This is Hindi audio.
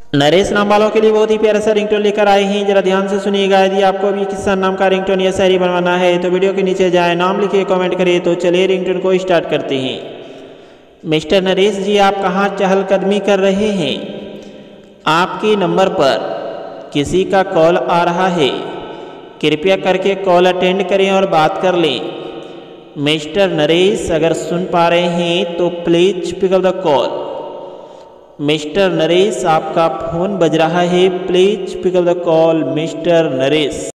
नरेश नाम वालों के लिए बहुत ही प्यारा सा रिंगटोन लेकर आए हैं। जरा ध्यान से सुनिएगा। यदि आपको भी किसान नाम का रिंगटोन या शायरी बनवाना है तो वीडियो के नीचे जाए, नाम लिखिए, कमेंट करिए। तो चलिए रिंगटोन को स्टार्ट करते हैं। मिस्टर नरेश जी, आप कहाँ चहलकदमी कर रहे हैं? आपके नंबर पर किसी का कॉल आ रहा है, कृपया करके कॉल अटेंड करें और बात कर लें। मिस्टर नरेश, अगर सुन पा रहे हैं तो please pick up the call. Mister Naresh, आपका फोन बज रहा है, please pick up the call mister Naresh.